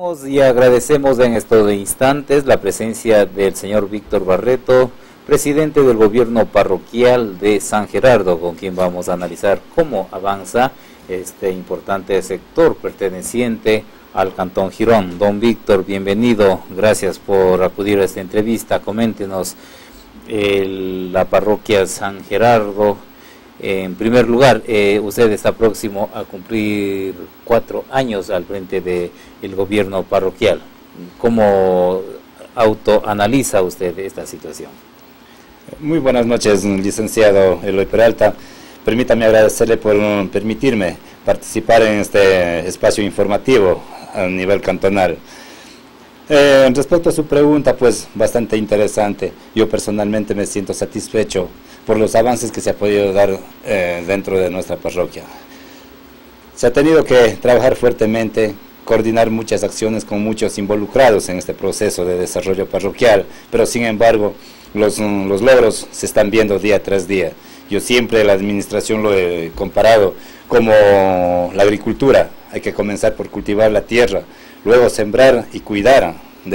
Saludamos y agradecemos en estos instantes la presencia del señor Víctor Barreto, presidente del gobierno parroquial de San Gerardo, con quien vamos a analizar cómo avanza este importante sector perteneciente al Cantón Girón. Don Víctor, bienvenido, gracias por acudir a esta entrevista. Coméntenos la parroquia San Gerardo. En primer lugar, usted está próximo a cumplir 4 años al frente del gobierno parroquial. ¿Cómo autoanaliza usted esta situación? Muy buenas noches, licenciado Eloy Peralta. Permítame agradecerle por permitirme participar en este espacio informativo a nivel cantonal. Respecto a su pregunta, pues bastante interesante. Yo personalmente me siento satisfecho por los avances que se ha podido dar dentro de nuestra parroquia. Se ha tenido que trabajar fuertemente, coordinar muchas acciones con muchos involucrados en este proceso de desarrollo parroquial, pero sin embargo los logros se están viendo día tras día. Yo siempre la administración lo he comparado como la agricultura. Hay que comenzar por cultivar la tierra, luego sembrar y cuidar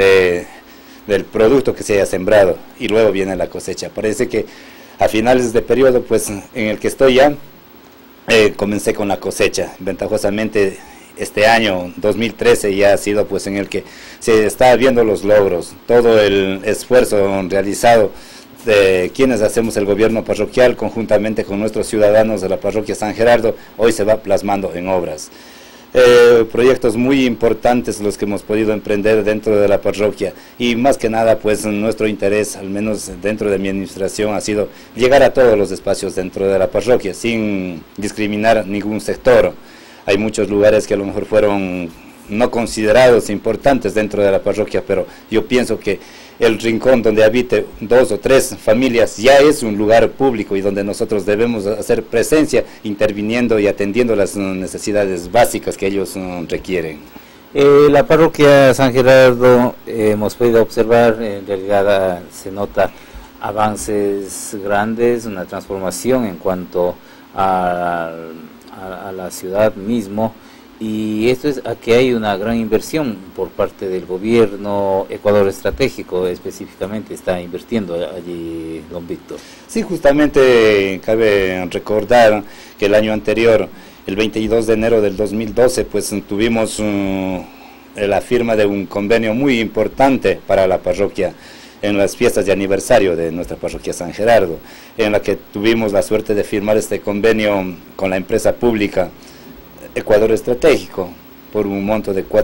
del producto que se haya sembrado, y luego viene la cosecha. Parece que a finales de periodo, pues en el que estoy ya, comencé con la cosecha. Ventajosamente este año 2013 ya ha sido pues en el que se está viendo los logros, todo el esfuerzo realizado de quienes hacemos el gobierno parroquial conjuntamente con nuestros ciudadanos de la parroquia San Gerardo, hoy se va plasmando en obras. Proyectos muy importantes los que hemos podido emprender dentro de la parroquia, y más que nada pues nuestro interés, al menos dentro de mi administración, ha sido llegar a todos los espacios dentro de la parroquia sin discriminar ningún sector. Hay muchos lugares que a lo mejor fueron no considerados importantes dentro de la parroquia, pero yo pienso que el rincón donde habite 2 o 3 familias ya es un lugar público y donde nosotros debemos hacer presencia, interviniendo y atendiendo las necesidades básicas que ellos requieren. La parroquia San Gerardo, hemos podido observar, en realidad se nota avances grandes, una transformación en cuanto a la ciudad mismo. Y esto es a que hay una gran inversión por parte del gobierno. Ecuador Estratégico específicamente está invirtiendo allí, don Víctor. Sí, justamente cabe recordar que el año anterior, el 22 de enero del 2012, pues tuvimos la firma de un convenio muy importante para la parroquia en las fiestas de aniversario de nuestra parroquia San Gerardo, en la que tuvimos la suerte de firmar este convenio con la empresa pública Ecuador Estratégico por un monto de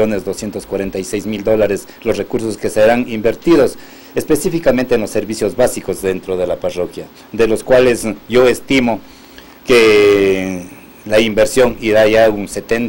$4.246.000, los recursos que serán invertidos específicamente en los servicios básicos dentro de la parroquia, de los cuales yo estimo que la inversión irá ya un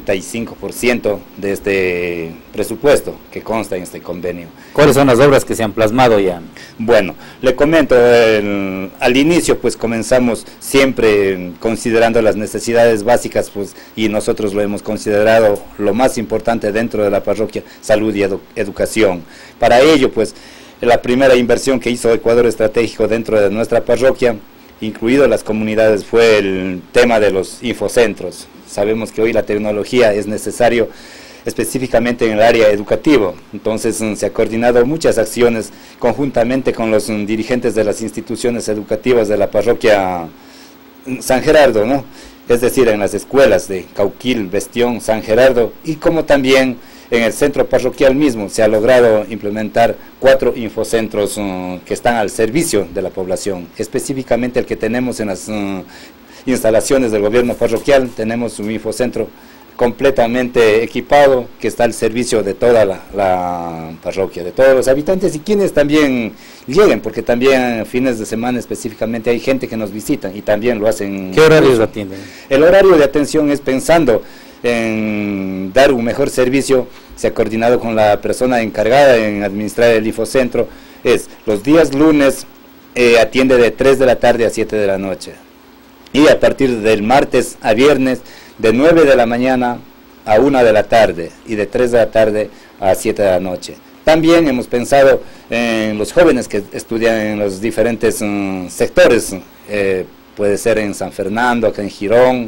75% de este presupuesto que consta en este convenio. ¿Cuáles son las obras que se han plasmado ya? Bueno, le comento, al inicio pues comenzamos siempre considerando las necesidades básicas, pues, y nosotros lo hemos considerado lo más importante dentro de la parroquia, salud y educación. Para ello pues la primera inversión que hizo Ecuador Estratégico dentro de nuestra parroquia, incluido las comunidades, fue el tema de los infocentros. Sabemos que hoy la tecnología es necesario específicamente en el área educativa, entonces se ha coordinado muchas acciones conjuntamente con los dirigentes de las instituciones educativas de la parroquia San Gerardo, ¿no? Es decir, en las escuelas de Cauquil, Bestión, San Gerardo, y como también en el centro parroquial mismo se ha logrado implementar 4 infocentros que están al servicio de la población. Específicamente el que tenemos en las instalaciones del gobierno parroquial, tenemos un infocentro completamente equipado que está al servicio de toda la parroquia, de todos los habitantes y quienes también lleguen, porque también fines de semana específicamente hay gente que nos visita y también lo hacen. ¿Qué horarios atienden? El horario de atención es pensando en dar un mejor servicio. Se ha coordinado con la persona encargada en administrar el infocentro. Es los días lunes, atiende de 3 de la tarde a 7 de la noche, y a partir del martes a viernes de 9 de la mañana a 1 de la tarde y de 3 de la tarde a 7 de la noche. También hemos pensado en los jóvenes que estudian en los diferentes sectores, puede ser en San Fernando, acá en Girón,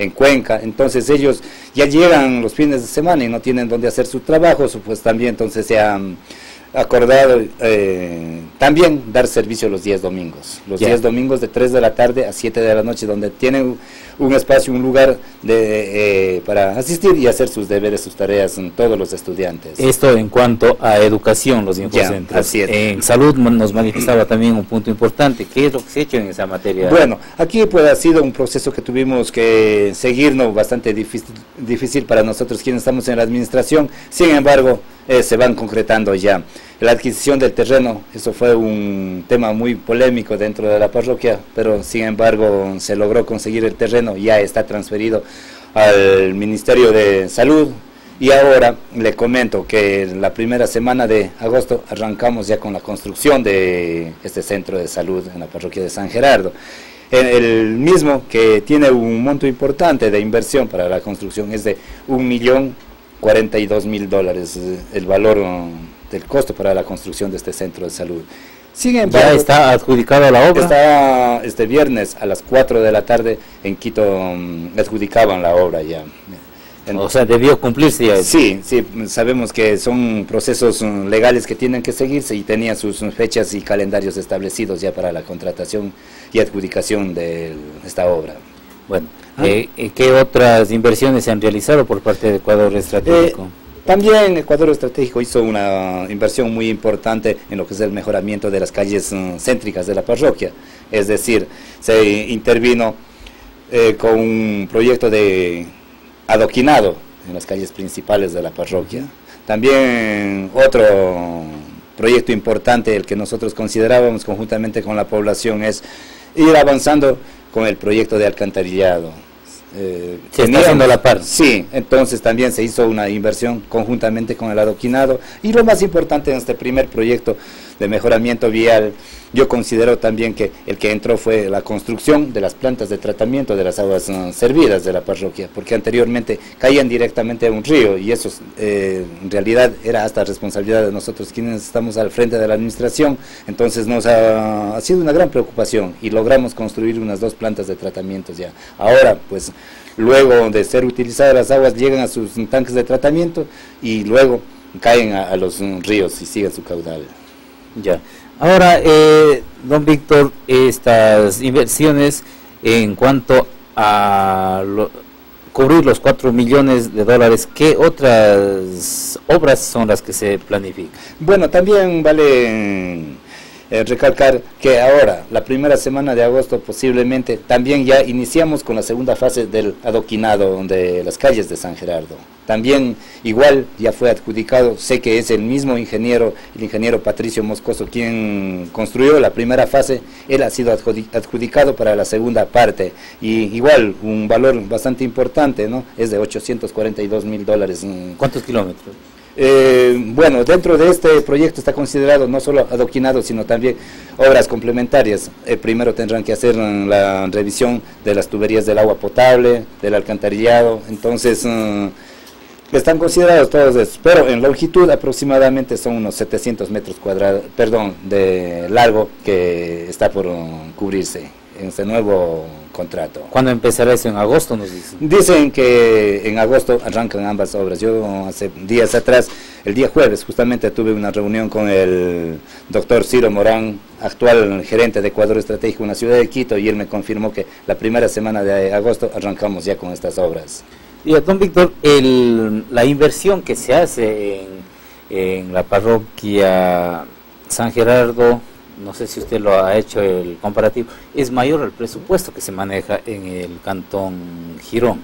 en Cuenca. Entonces ellos ya llegan los fines de semana y no tienen dónde hacer su trabajo, pues también entonces se han acordado también dar servicio los días domingos. Los días domingos de 3 de la tarde a 7 de la noche, donde tienen un espacio, un lugar para asistir y hacer sus deberes, sus tareas, todos los estudiantes. Esto en cuanto a educación, los infocentros. Así es. En salud nos manifestaba también un punto importante. ¿Qué es lo que se ha hecho en esa materia? Bueno, aquí pues ha sido un proceso que tuvimos que seguir, ¿no? Bastante difícil para nosotros quienes estamos en la administración. Sin embargo, se van concretando ya. La adquisición del terreno, eso fue un tema muy polémico dentro de la parroquia, pero sin embargo se logró conseguir el terreno, ya está transferido al Ministerio de Salud, y ahora le comento que la primera semana de agosto arrancamos ya con la construcción de este centro de salud en la parroquia de San Gerardo. El mismo, que tiene un monto importante de inversión para la construcción, es de $1.042.000, el valor del costo para la construcción de este centro de salud. Sin embargo, ¿ya está adjudicada la obra? Está este viernes a las 4 de la tarde en Quito, adjudicaban la obra ya. O sea, debió cumplirse ya. Sí, sabemos que son procesos legales que tienen que seguirse y tenía sus fechas y calendarios establecidos ya para la contratación y adjudicación de esta obra. Bueno, ¿qué otras inversiones se han realizado por parte de Ecuador Estratégico? También Ecuador Estratégico hizo una inversión muy importante en lo que es el mejoramiento de las calles céntricas de la parroquia. Es decir, se intervino con un proyecto de adoquinado en las calles principales de la parroquia. También otro proyecto importante, el que nosotros considerábamos conjuntamente con la población, es ir avanzando con el proyecto de alcantarillado. ¿Se está haciendo a la par? Sí, entonces también se hizo una inversión conjuntamente con el adoquinado, y lo más importante en este primer proyecto de mejoramiento vial, yo considero también que el que entró fue la construcción de las plantas de tratamiento de las aguas servidas de la parroquia, porque anteriormente caían directamente a un río, y eso en realidad era hasta responsabilidad de nosotros quienes estamos al frente de la administración. Entonces nos ha sido una gran preocupación y logramos construir unas 2 plantas de tratamiento ya. Ahora, pues, luego de ser utilizadas las aguas, llegan a sus tanques de tratamiento y luego caen a los ríos y siguen su caudal. Ya. Ahora, don Víctor, estas inversiones en cuanto a cubrir los $4 millones, ¿qué otras obras son las que se planifican? Bueno, también vale recalcar que ahora, la primera semana de agosto posiblemente, también ya iniciamos con la segunda fase del adoquinado de las calles de San Gerardo. También igual ya fue adjudicado, sé que es el mismo ingeniero, el ingeniero Patricio Moscoso, quien construyó la primera fase. Él ha sido adjudicado para la segunda parte, y igual un valor bastante importante, ¿no? Es de $842.000. ¿Cuántos kilómetros? Bueno, dentro de este proyecto está considerado no solo adoquinado, sino también obras complementarias. Primero tendrán que hacer la revisión de las tuberías del agua potable, del alcantarillado. Entonces están considerados todos estos, pero en longitud aproximadamente son unos 700 metros cuadrados, de largo, que está por cubrirse en este nuevo contrato. ¿Cuándo empezará eso? ¿En agosto nos dicen? Dicen que en agosto arrancan ambas obras. Yo hace días atrás, el día jueves, justamente tuve una reunión con el doctor Ciro Morán, actual gerente de Ecuador Estratégico en la ciudad de Quito, y él me confirmó que la primera semana de agosto arrancamos ya con estas obras. Y don Víctor, la inversión que se hace en la parroquia San Gerardo, no sé si usted lo ha hecho el comparativo, es mayor al presupuesto que se maneja en el cantón Girón.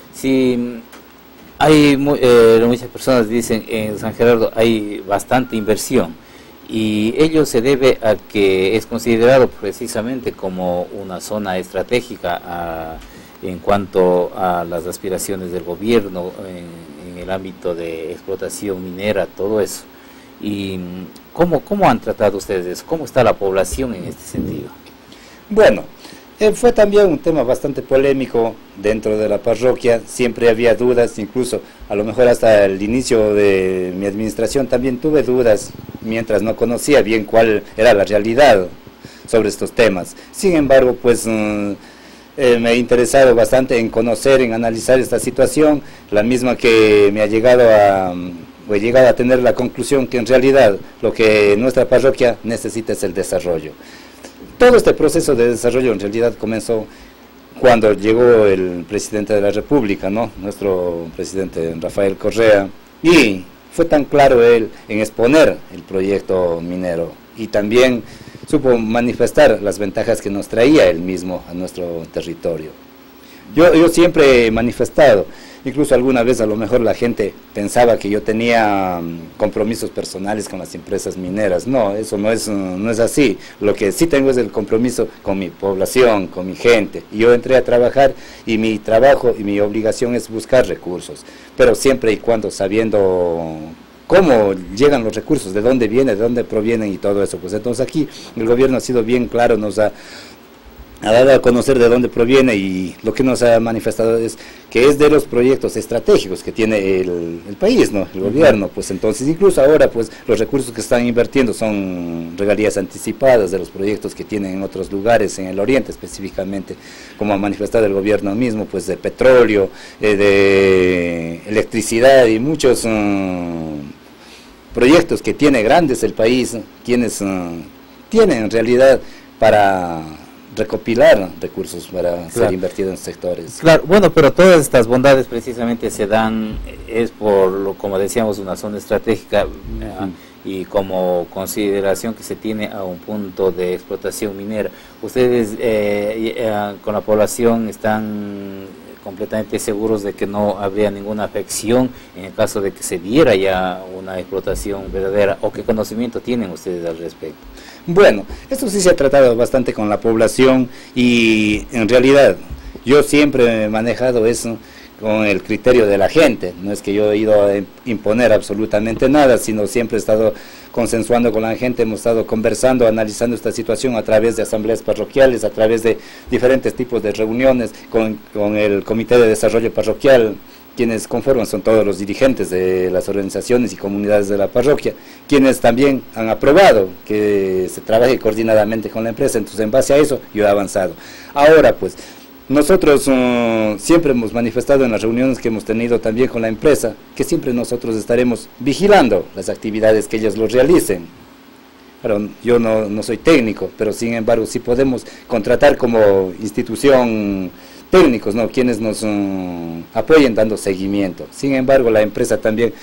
Si hay muchas personas dicen en San Gerardo hay bastante inversión, y ello se debe a que es considerado precisamente como una zona estratégica en cuanto a las aspiraciones del gobierno en el ámbito de explotación minera, todo eso. ¿Y cómo han tratado ustedes eso? ¿Cómo está la población en este sentido? Bueno, fue también un tema bastante polémico dentro de la parroquia. Siempre había dudas, incluso a lo mejor hasta el inicio de mi administración también tuve dudas, mientras no conocía bien cuál era la realidad sobre estos temas. Sin embargo, pues me he interesado bastante en conocer, en analizar esta situación, la misma que me ha llegado he llegado a tener la conclusión que en realidad lo que nuestra parroquia necesita es el desarrollo. Todo este proceso de desarrollo en realidad comenzó cuando llegó el presidente de la República, ¿no? Nuestro presidente Rafael Correa, y fue tan claro él en exponer el proyecto minero y también supo manifestar las ventajas que nos traía él mismo a nuestro territorio. Yo siempre he manifestado, incluso alguna vez a lo mejor la gente pensaba que yo tenía compromisos personales con las empresas mineras. No, eso no es así. Lo que sí tengo es el compromiso con mi población, con mi gente. Y yo entré a trabajar y mi trabajo y mi obligación es buscar recursos, pero siempre y cuando sabiendo cómo llegan los recursos, de dónde vienen, de dónde provienen y todo eso. Pues entonces aquí el gobierno ha sido bien claro, nos ha dado a conocer de dónde proviene, y lo que nos ha manifestado es que es de los proyectos estratégicos que tiene el país, ¿no? El gobierno. Pues entonces incluso ahora pues los recursos que están invirtiendo son regalías anticipadas de los proyectos que tienen en otros lugares, en el oriente específicamente, como ha manifestado el gobierno mismo, pues de petróleo, de electricidad y muchos proyectos que tiene grandes el país, quienes tienen en realidad para recopilar recursos para ser invertidos en sectores. Claro, bueno, pero todas estas bondades precisamente se dan, es por, como decíamos, una zona estratégica y como consideración que se tiene a un punto de explotación minera. Ustedes con la población están completamente seguros de que no habría ninguna afección en el caso de que se diera ya una explotación verdadera, o qué conocimiento tienen ustedes al respecto. Bueno, esto sí se ha tratado bastante con la población, y en realidad yo siempre he manejado eso con el criterio de la gente. No es que yo he ido a imponer absolutamente nada, sino siempre he estado consensuando con la gente, hemos estado conversando, analizando esta situación a través de asambleas parroquiales, a través de diferentes tipos de reuniones con el Comité de Desarrollo Parroquial. Quienes conforman son todos los dirigentes de las organizaciones y comunidades de la parroquia, quienes también han aprobado que se trabaje coordinadamente con la empresa. Entonces, en base a eso, yo he avanzado. Ahora, pues, nosotros siempre hemos manifestado en las reuniones que hemos tenido también con la empresa, que siempre nosotros estaremos vigilando las actividades que ellos los realicen. Pero yo no soy técnico, pero sin embargo sí podemos contratar como institución técnicos, ¿no?, quienes nos apoyen dando seguimiento. Sin embargo, la empresa también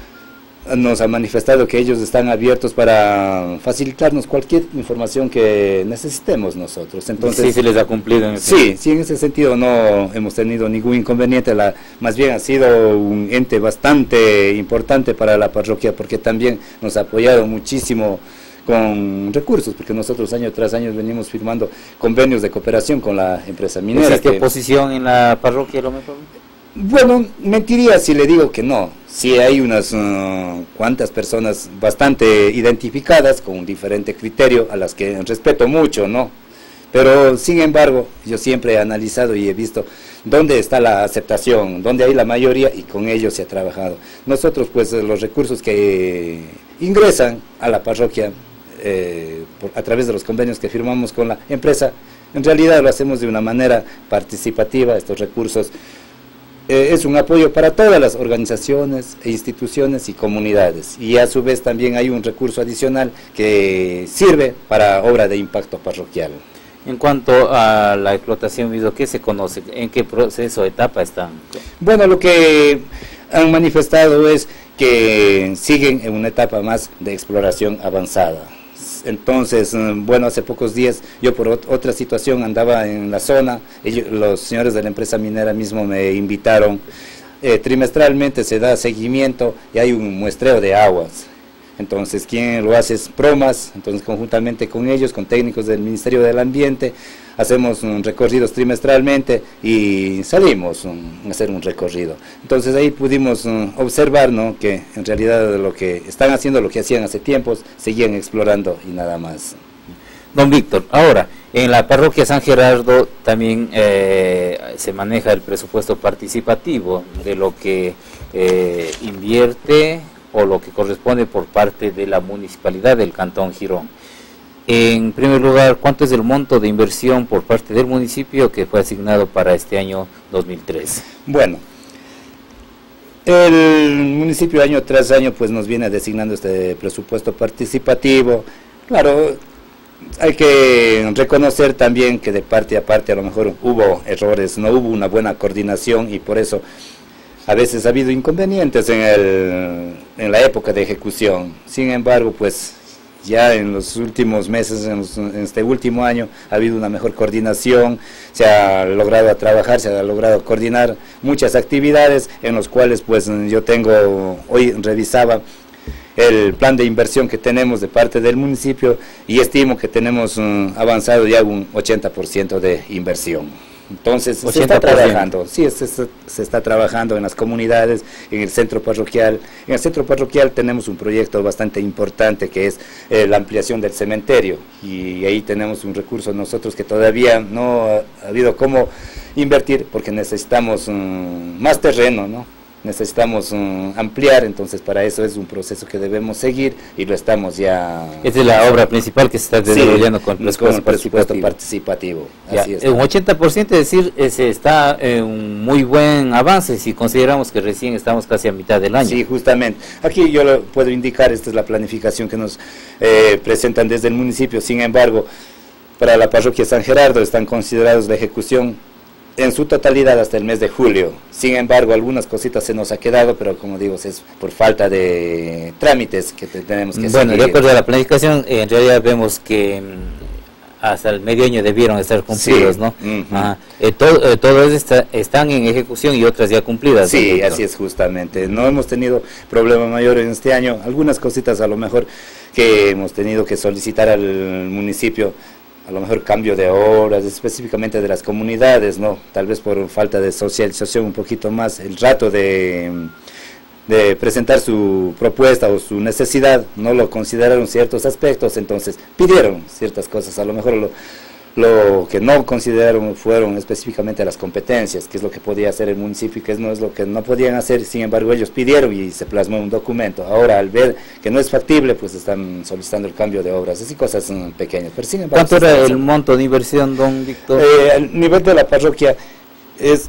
nos ha manifestado que ellos están abiertos para facilitarnos cualquier información que necesitemos nosotros. Entonces, sí, se les ha cumplido. Sí, en ese sentido no hemos tenido ningún inconveniente. Más bien ha sido un ente bastante importante para la parroquia, porque también nos ha apoyado muchísimo con recursos, porque nosotros año tras año venimos firmando convenios de cooperación con la empresa minera. ¿Existe oposición en la parroquia, lo mejor? Bueno, mentiría si le digo que no. Sí hay unas cuantas personas bastante identificadas con un diferente criterio, a las que respeto mucho, ¿no? Pero sin embargo, yo siempre he analizado y he visto dónde está la aceptación, dónde hay la mayoría, y con ellos se ha trabajado. Nosotros, pues, los recursos que ingresan a la parroquia a través de los convenios que firmamos con la empresa, en realidad lo hacemos de una manera participativa. Estos recursos es un apoyo para todas las organizaciones e instituciones y comunidades, y a su vez también hay un recurso adicional que sirve para obra de impacto parroquial. En cuanto a la explotación, ¿qué se conoce? ¿En qué proceso, etapa están? Bueno, lo que han manifestado es que siguen en una etapa más de exploración avanzada. Entonces, bueno, hace pocos días yo por otra situación andaba en la zona, los señores de la empresa minera mismo me invitaron. Trimestralmente se da seguimiento y hay un muestreo de aguas. Entonces, quien lo hace es Promas. Entonces, conjuntamente con ellos, con técnicos del Ministerio del Ambiente, hacemos recorridos trimestralmente y salimos a hacer un recorrido. Entonces, ahí pudimos observar, ¿no?, que en realidad lo que están haciendo, lo que hacían hace tiempos, seguían explorando y nada más. Don Víctor, ahora, en la parroquia San Gerardo también se maneja el presupuesto participativo de lo que invierte o lo que corresponde por parte de la municipalidad del Cantón Girón. En primer lugar, ¿cuánto es el monto de inversión por parte del municipio que fue asignado para este año 2013? Bueno, el municipio año tras año pues nos viene designando este presupuesto participativo. Claro, hay que reconocer también que de parte a parte a lo mejor hubo errores, no hubo una buena coordinación y por eso a veces ha habido inconvenientes en la época de ejecución. Sin embargo, pues ya en los últimos meses, en este último año, ha habido una mejor coordinación, se ha logrado trabajar, se ha logrado coordinar muchas actividades en los cuales pues yo hoy revisaba el plan de inversión que tenemos de parte del municipio y estimo que tenemos avanzado ya un 80% de inversión. Entonces se está trabajando, sí, se está trabajando en las comunidades, en el centro parroquial. En el centro parroquial tenemos un proyecto bastante importante que es la ampliación del cementerio y ahí tenemos un recurso nosotros que todavía no ha habido cómo invertir porque necesitamos más terreno, ¿no? Necesitamos ampliar, entonces para eso es un proceso que debemos seguir y lo estamos ya... Esta es la obra principal que se está desarrollando con el presupuesto participativo. Así es. Un 80%, es decir, se está en un muy buen avance si consideramos que recién estamos casi a mitad del año. Sí, justamente. Aquí yo lo puedo indicar, esta es la planificación que nos presentan desde el municipio, sin embargo, para la parroquia San Gerardo están considerados la ejecución en su totalidad hasta el mes de julio. Sin embargo, algunas cositas se nos ha quedado, pero como digo, es por falta de trámites que tenemos que seguir. Bueno, de acuerdo a la planificación, en realidad vemos que hasta el medio año debieron estar cumplidos, sí, ¿no? Todas están en ejecución y otras ya cumplidas. Sí, así es justamente. No hemos tenido problema mayor en este año. Algunas cositas a lo mejor que hemos tenido que solicitar al municipio, a lo mejor cambio de horas, específicamente de las comunidades, ¿no? Tal vez por falta de socialización un poquito más, el rato de presentar su propuesta o su necesidad, no lo consideraron ciertos aspectos, entonces pidieron ciertas cosas, a lo mejor lo que no consideraron fueron específicamente las competencias, que es lo que podía hacer el municipio y que no es lo que no podían hacer, sin embargo ellos pidieron y se plasmó un documento. Ahora al ver que no es factible, pues están solicitando el cambio de obras, así cosas pequeñas. Pero sin embargo, ¿cuánto era el monto de inversión, don Víctor? El nivel de la parroquia es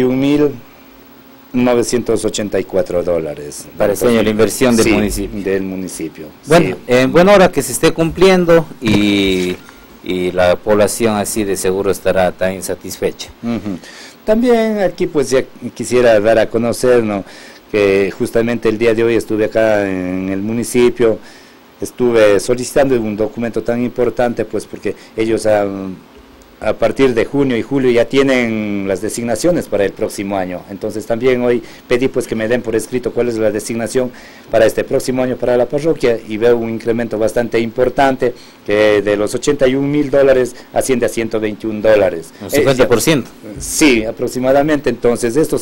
$81,984. Para este año la inversión del municipio. Bueno, sí. En buena hora que se esté cumpliendo y la población así de seguro estará tan insatisfecha. También aquí pues ya quisiera dar a conocer, ¿no?, que justamente el día de hoy estuve acá en el municipio, estuve solicitando un documento tan importante pues porque ellos a partir de junio y julio ya tienen las designaciones para el próximo año. Entonces también hoy pedí pues que me den por escrito cuál es la designación para este próximo año para la parroquia y veo un incremento bastante importante que de los $81,000 asciende a $121. ¿Un 50%? Sí, aproximadamente. Entonces esto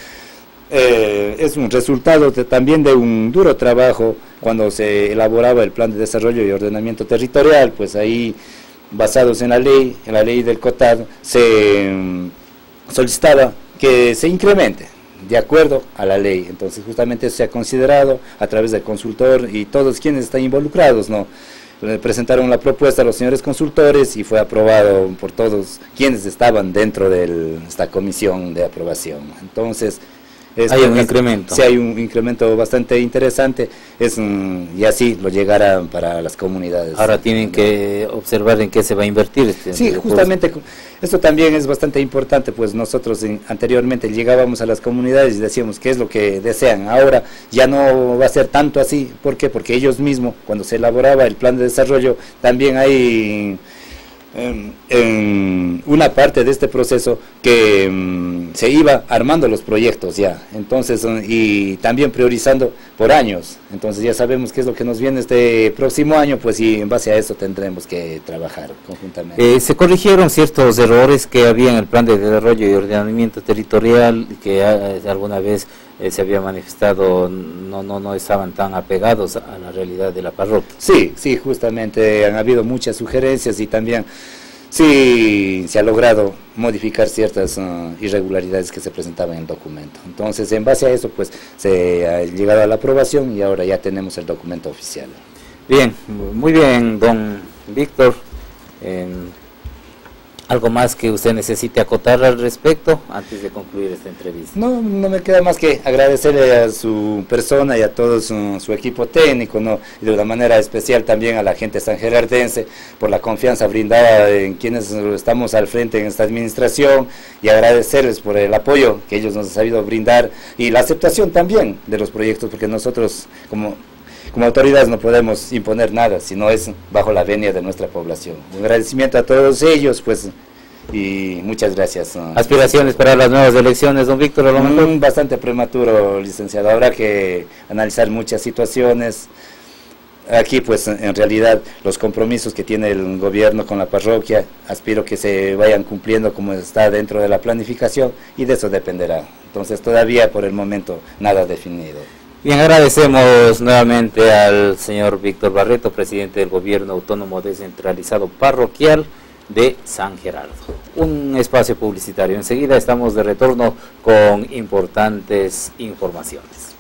es un resultado también de un duro trabajo cuando se elaboraba el plan de desarrollo y ordenamiento territorial, pues ahí basados en la ley del COTAD, se solicitaba que se incremente de acuerdo a la ley. Entonces justamente eso se ha considerado a través del consultor y todos quienes están involucrados, ¿no? Le presentaron la propuesta a los señores consultores y fue aprobado por todos quienes estaban dentro de esta comisión de aprobación. Entonces hay un incremento. Sí, hay un incremento bastante interesante, y así lo llegará para las comunidades. Ahora tienen que observar en qué se va a invertir. Sí, justamente, esto también es bastante importante, pues nosotros anteriormente llegábamos a las comunidades y decíamos qué es lo que desean. Ahora ya no va a ser tanto así. ¿Por qué? Porque ellos mismos, cuando se elaboraba el plan de desarrollo, también hay en una parte de este proceso que se iba armando los proyectos ya, entonces, y también priorizando por años. Entonces ya sabemos qué es lo que nos viene este próximo año, pues, y en base a eso tendremos que trabajar conjuntamente. Se corrigieron ciertos errores que había en el plan de desarrollo y ordenamiento territorial que alguna vez se había manifestado no estaban tan apegados a la realidad de la parroquia. Sí, justamente han habido muchas sugerencias y también sí se ha logrado modificar ciertas irregularidades que se presentaban en el documento. Entonces, en base a eso, pues, se ha llegado a la aprobación y ahora ya tenemos el documento oficial. Bien, muy bien, don Víctor, ¿algo más que usted necesite acotar al respecto antes de concluir esta entrevista? No me queda más que agradecerle a su persona y a todo su equipo técnico, ¿no? Y de una manera especial también a la gente sangerardense por la confianza brindada en quienes estamos al frente en esta administración, y agradecerles por el apoyo que ellos nos han sabido brindar y la aceptación también de los proyectos, porque nosotros como autoridades no podemos imponer nada, sino es bajo la venia de nuestra población. Un agradecimiento a todos ellos, pues, y muchas gracias. ¿Aspiraciones para las nuevas elecciones, don Víctor, a lo mejor? Bastante prematuro, licenciado. Habrá que analizar muchas situaciones. Aquí, pues, en realidad, los compromisos que tiene el gobierno con la parroquia, aspiro que se vayan cumpliendo como está dentro de la planificación, y de eso dependerá. Entonces, todavía por el momento, nada definido. Bien, agradecemos nuevamente al señor Víctor Barreto, presidente del Gobierno Autónomo Descentralizado Parroquial de San Gerardo. Un espacio publicitario. Enseguida estamos de retorno con importantes informaciones.